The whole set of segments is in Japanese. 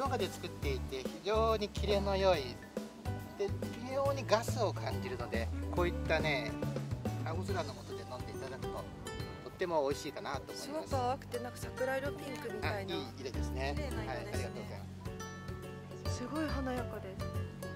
生姜で作っていて非常にキレの良いで微妙にガスを感じるので、こういったね青空の下で飲んでいただくととっても美味しいかなと思います。 すごく淡くてなんか桜色ピンクみたいな。 いい色ですね。 綺麗な色ですね。 はい、ありがとうございます。 すごい華やかです。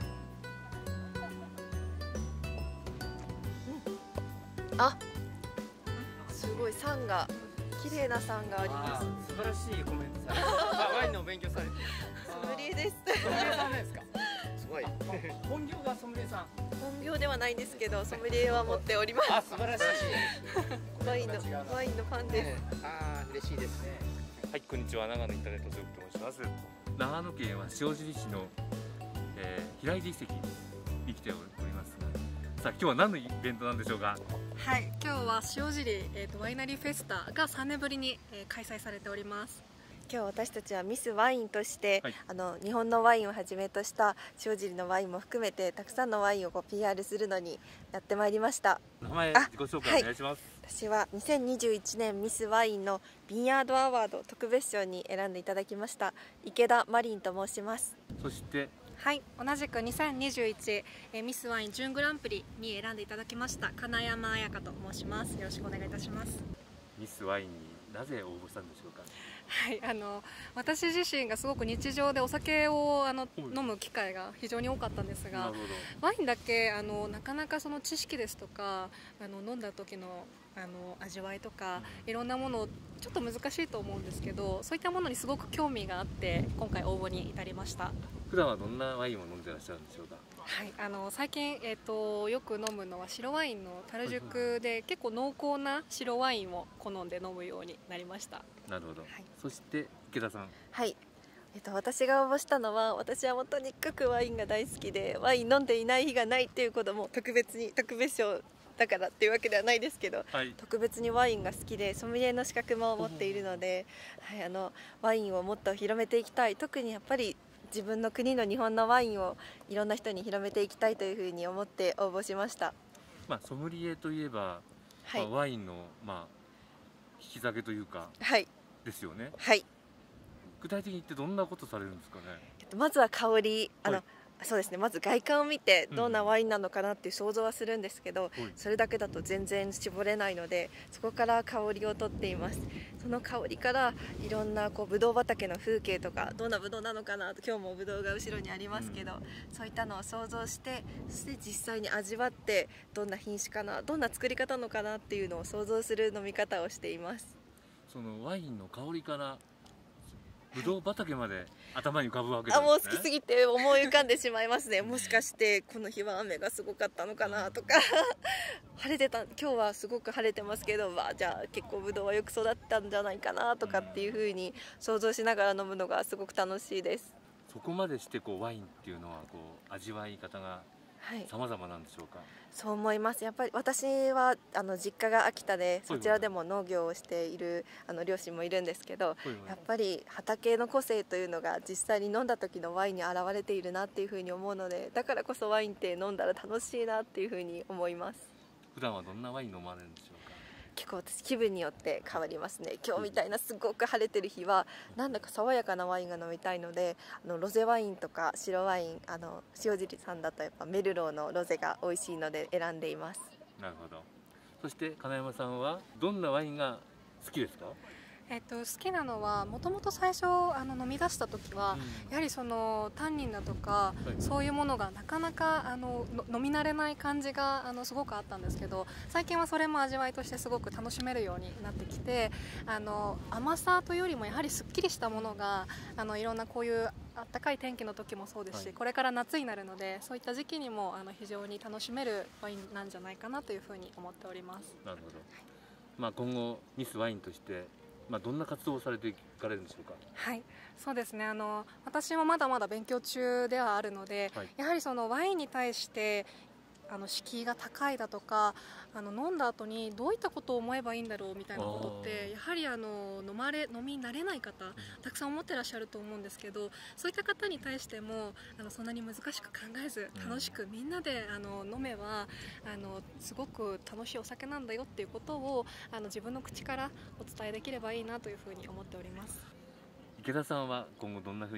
あ、すごい酸が綺麗な酸があります。 素晴らしいコメントされて、ワインの勉強されて。 ソムリエです。 ソムリエさんですか。 すごい。 本業がソムリエさん。 本業ではないんですけど、ソムリエは持っております。 あ、素晴らしい。 ワインのファンです。 ああ、嬉しいですね。 はい、こんにちは。長野インターネットズークと申します。長野県は塩尻市の、平入遺跡に来ておりますが、さあ今日は何のイベントなんでしょうか。 はい、今日は塩尻、ワイナリーフェスタが3年ぶりに、開催されております。 今日私たちはミスワインとして、 はい、 日本のワインをはじめとした塩尻のワインも含めてたくさんのワインをPR するのにやってまいりました。 名前自己紹介お願いします。 私は2021年ミスワインのビンヤードアワード特別賞に選んでいただきました池田マリンと申します。 そしてはい、同じく2021、ミスワイン準グランプリに選んでいただきました金山彩香と申します。よろしくお願いいたします。 ミスワインになぜ応募したんでしょうか。 はい、私自身がすごく日常でお酒を飲む機会が非常に多かったんですが、ワインだけなかなかその知識ですとか飲んだ時の味わいとかいろんなものをちょっと難しいと思うんですけど、そういったものにすごく興味があって今回応募に至りました。 普段はどんなワインを飲んでらっしゃるんでしょうか。 はい、最近、よく飲むのは白ワインの樽熟で、結構濃厚な白ワインを好んで飲むようになりました。 なるほど、 はい、 そして池田さん。 はい、私が応募したのは、私はもうとにかくワインが大好きで、ワイン飲んでいない日がないっていうことも特別賞だからっていうわけではないですけど、 はい、 特別にワインが好きでソムリエの資格も持っているので、はい、ワインをもっと広めていきたい。特にやっぱり自分の国の日本のワインをいろんな人に広めていきたいというふうに思って応募しました。 ソムリエといえば、 はい、 ワインの引き下げというか、 はい、 ですよね。 はい。 具体的に言ってどんなことされるんですかね。 まずは香り、 はい、 そうですね、まず外観を見てどんなワインなのかなっていう想像はするんですけど、それだけだと全然絞れないので、そこから香りをとっています。その香りからいろんなブドウ畑の風景とか、どんなブドウなのかなと、今日もブドウが後ろにありますけど、そういったのを想像して、そして実際に味わって、どんな品種かな、どんな作り方なのかなっていうのを想像する飲み方をしています。 そのワインの香りからぶどう畑まで頭に浮かぶわけですね。 もう好きすぎて思い浮かんでしまいますね。もしかしてこの日は雨がすごかったのかなとか晴れてた、今日はすごく晴れてますけど、じゃあ結構ぶどうはよく育ったんじゃないかなとかっていう風に想像しながら飲むのがすごく楽しいです。 そこまでしてワインっていうのは味わい方が様々なんでしょうか。 そう思います。やっぱり私は実家が秋田で、そちらでも農業をしている両親もいるんですけど、やっぱり畑の個性というのが実際に飲んだ時のワインに現れているなっていうふうに思うので、だからこそワインって飲んだら楽しいなっていうふうに思います。 普段はどんなワイン飲まれるんでしょうか。 結構私気分によって変わりますね。今日みたいなすごく晴れてる日はなんだか爽やかなワインが飲みたいので、ロゼワインとか白ワイン、塩尻さんだとやっぱメルローのロゼが美味しいので選んでいます。 なるほど。そして金山さんはどんなワインが好きですか。 好きなのは、もともと最初飲み出した時は、やはりそのタンニンだとか、そういうものがなかなか飲み慣れない感じがすごくあったんですけど、最近はそれも味わいとしてすごく楽しめるようになってきて、甘さというよりもやはりすっきりしたものがいろんなこういうあったかい天気の時もそうですし、これから夏になるので、そういった時期にも非常に楽しめるワインなんじゃないかなというふうに思っております。 なるほど。今後ミスワインとしてどんな活動をされていかれるんでしょうか。 はい、そうですね。私もまだまだ勉強中ではあるので、やはりそのワインに対して敷居が高いだとか、飲んだ後にどういったことを思えばいいんだろうみたいなことって、やはり飲み慣れない方たくさん思ってらっしゃると思うんですけど、そういった方に対してもそんなに難しく考えず、楽しくみんなで飲めばすごく楽しいお酒なんだよっていうことを自分の口からお伝えできればいいなというふうに思っております。 池田さんは今後どんなふうに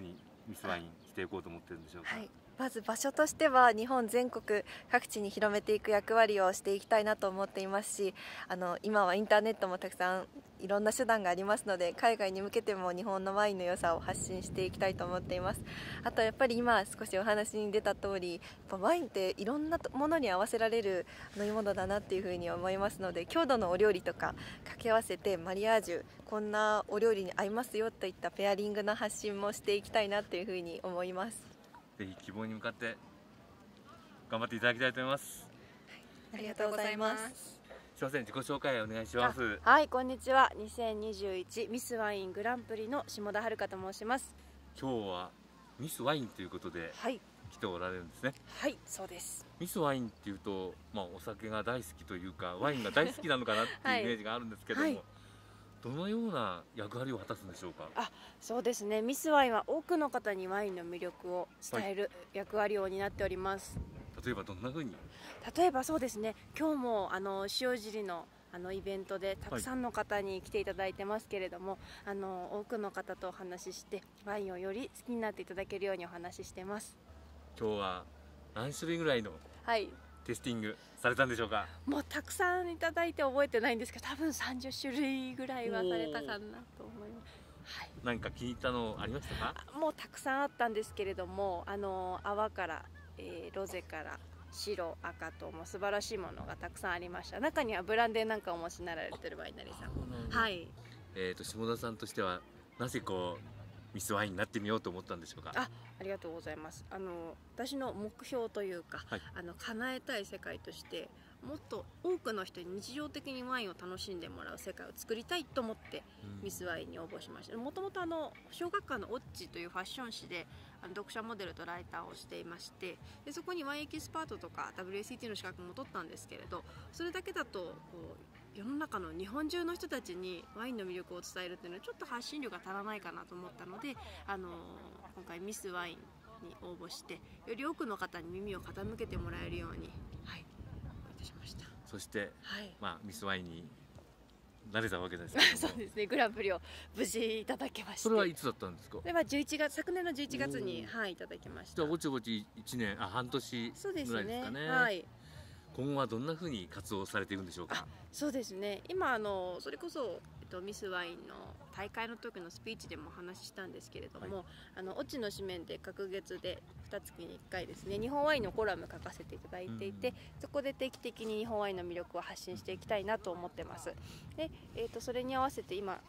ミスワインしていこうと思ってるんでしょうか。 はい、まず場所としては日本全国各地に広めていく役割をしていきたいなと思っていますし、今はインターネットもたくさんいろんな手段がありますので、海外に向けても日本のワインの良さを発信していきたいと思っています。あとやっぱり今少しお話に出た通り、やっぱワインっていろんなものに合わせられる飲み物だなっていうふうに思いますので、郷土のお料理とか掛け合わせてマリアージュ、こんなお料理に合いますよといったペアリングの発信もしていきたいなっていうふうに思います。 ぜひ希望に向かって頑張っていただきたいと思います。 ありがとうございます。 すいません、自己紹介お願いします。 はい、こんにちは。2021ミスワイングランプリの下田遥と申します。 今日はミスワインということではい、 来ておられるんですね。 はい、そうです。 ミスワインっていうと、お酒が大好きというかワインが大好きなのかなっていうイメージがあるんですけども、 はいはい、 どのような役割を果たすんでしょうか。 そうですね。ミスワインは多くの方にワインの魅力を伝える役割を担っております。 例えばどんな風に。 例えばそうですね。今日も塩尻のイベントでたくさんの方に来ていただいてますけれども、多くの方とお話ししてワインをより好きになっていただけるようにお話ししてます。 今日は何種類ぐらいのはい、 テスティングされたんでしょうか。 もうたくさんいただいて覚えてないんですけど、多分30種類ぐらいはされたかなと思います。はい、 何か気に入ったのありましたか。 もうたくさんあったんですけれども、泡から、ロゼから白赤ともう素晴らしいものがたくさんありました。中にはブランデーなんかをお持ちになられてるワイナリーさん。はい。 下田さんとしてはなぜミスワインになってみようと思ったんでしょうか。 ありがとうございます。私の目標というか、 はい、 叶えたい世界として、もっと多くの人に日常的にワインを楽しんでもらう世界を作りたいと思ってミスワインに応募しました。もともと小学館のオッチというファッション誌で読者モデルとライターをしていまして、でそこにワインエキスパートとか WSET の資格も取ったんですけれど、それだけだと世の中の日本中の人たちにワインの魅力を伝えるっていうのはちょっと発信力が足らないかなと思ったので、今回ミスワインに応募してより多くの方に耳を傾けてもらえるように、はい、いたしました。 そして、 はい、 ミスワインになれたわけですけどもそうですね、グランプリを無事いただきまして。 それはいつだったんですか。 それは昨年の11月に、はい、いただきました。 じゃあぼちぼち半年ぐらいですかね。 そうですね、はい。 今後はどんな風に活動されているんでしょうか。 そうですね、今それこそ、ミスワインの大会の時のスピーチでもお話ししたんですけれども、はい、オチの紙面で隔月で2月に1回ですね、日本ワインのコラム書かせていただいていて、そこで定期的に日本ワインの魅力を発信していきたいなと思ってます。で、それに合わせて今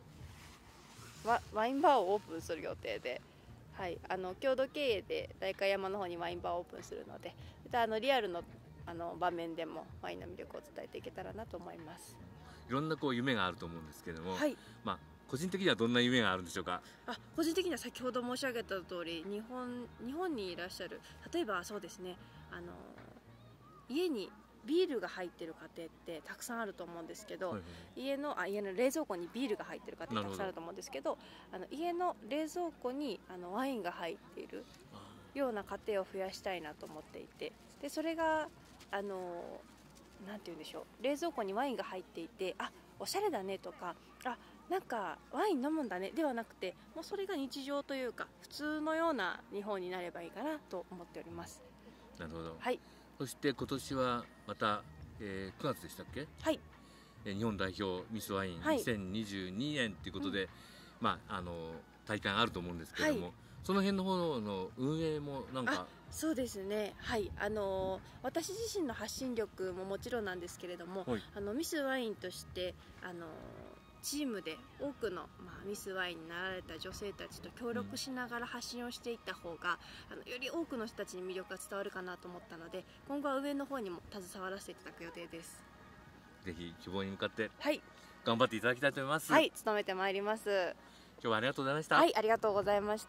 ワインバーをオープンする予定で、はい、共同経営で代官山の方にワインバーをオープンするので、またリアルの場面でもワインの魅力を伝えていけたらなと思います。 いろんな夢があると思うんですけども、 はい、 個人的にはどんな夢があるんでしょうか。 個人的には先ほど申し上げた通り、日本にいらっしゃる、例えばそうですね、家にビールが入ってる家庭ってたくさんあると思うんですけど、家の冷蔵庫にビールが入ってる家庭たくさんあると思うんですけど、家の冷蔵庫にワインが入っているような家庭を増やしたいなと思っていて、でそれがなんて言うんでしょう、冷蔵庫にワインが入っていて、おしゃれだねとか、なんかワイン飲むんだねではなくて、もうそれが日常というか普通のような日本になればいいかなと思っております。 なるほど。 はい。 そして今年はまた、9月でしたっけ。 はい。 日本代表ミスワイン2022年ということで、大会あると思うんですけれども、はい、その辺の方の運営もなんか。 そうですね、はい、私自身の発信力ももちろんなんですけれども、はい、ミスワインとしてチームで多くの、ミスワインになられた女性たちと協力しながら発信をしていった方が、より多くの人たちに魅力が伝わるかなと思ったので、今後は上の方にも携わらせていただく予定です。 ぜひ希望に向かってはい頑張っていただきたいと思います。 はい、努めてまいります。 今日はありがとうございました。 はい、ありがとうございました。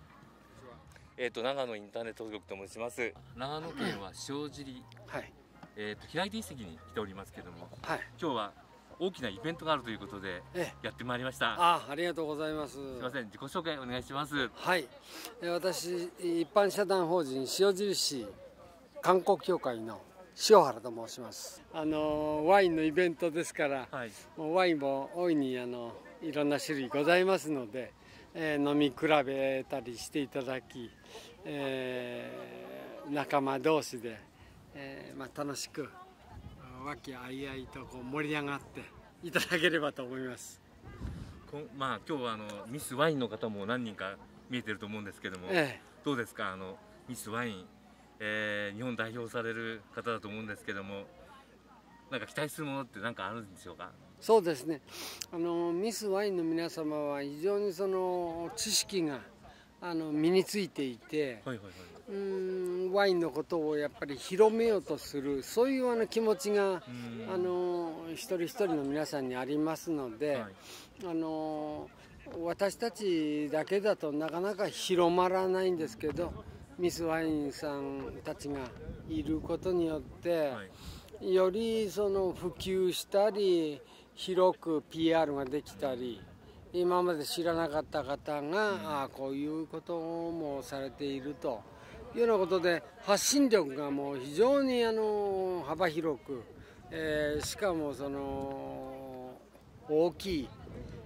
長野インターネット局と申します。長野県は塩尻、 はい、 平井遺跡に来ておりますけども、 はい、 今日は大きなイベントがあるということでやってまいりました。 ありがとうございます。すみません、自己紹介お願いします。 はい、私一般社団法人塩尻市観光協会の塩原と申します。ワインのイベントですから、はい、もうワインも大いにいろんな種類ございますので、 飲み比べたりしていただき、仲間同士で、楽しく和気あいあいとこう盛り上がっていただければと思います。 今日はミスワインの方も何人か見えてると思うんですけども、どうですかミスワイン、日本代表される方だと思うんですけども、なんか期待するものって何かあるんでしょうか。 そうですね、ミスワインの皆様は非常にその知識が身についていて、ワインのことをやっぱり広めようとする、そういう気持ちが一人一人の皆さんにありますので、私たちだけだとなかなか広まらないんですけど、ミスワインさんたちがいることによって、よりその普及したり広く PR ができたり、今まで知らなかった方が、こういうこともされているというようなことで、発信力がもう非常に幅広く、しかもその大きい、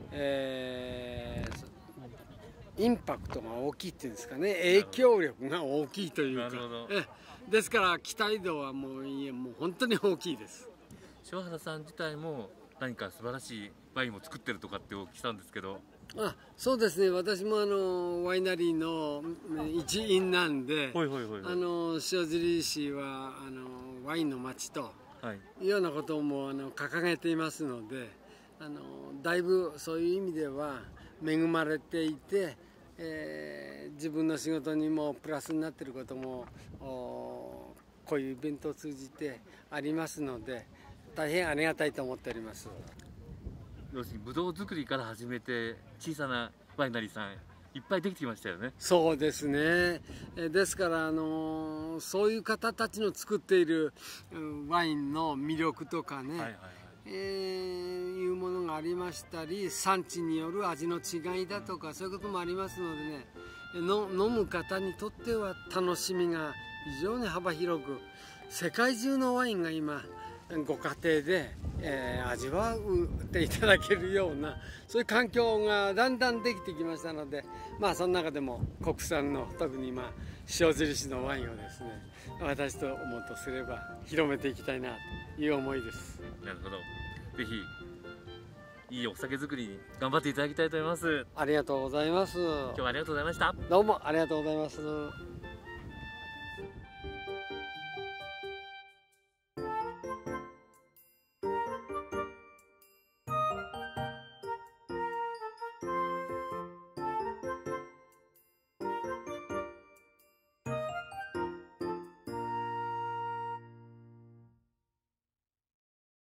インパクトが大きいっていうんですかね、影響力が大きいというか、ですから期待度はもう本当に大きいです。 塩原さん自体も何か素晴らしいワインを作ってるとかってお聞きしたんですけど。 そうですね、私もワイナリーの一員なんで、塩尻市はワインの町というようなことも掲げていますので、だいぶそういう意味では恵まれていて、自分の仕事にもプラスになっていることもこういうイベントを通じてありますので、大変ありがたいと思っております。 要するにブドウ作りから始めて小さなワイナリーさんいっぱいできてきましたよね。 そうですね、ですからそういう方たちの作っているワインの魅力とかね、いうものがありましたり、産地による味の違いだとか、そういうこともありますのでね、飲む方にとっては楽しみが非常に幅広く、世界中のワインが今ご家庭で、味わっていただけるような、そういう環境がだんだんできてきましたので、その中でも国産の特に塩尻市のワインをですね、私と思うとすれば広めていきたいなという思いです。 なるほど、ぜひいいお酒作りに頑張っていただきたいと思います。 ありがとうございます。 今日はありがとうございました。 どうもありがとうございます。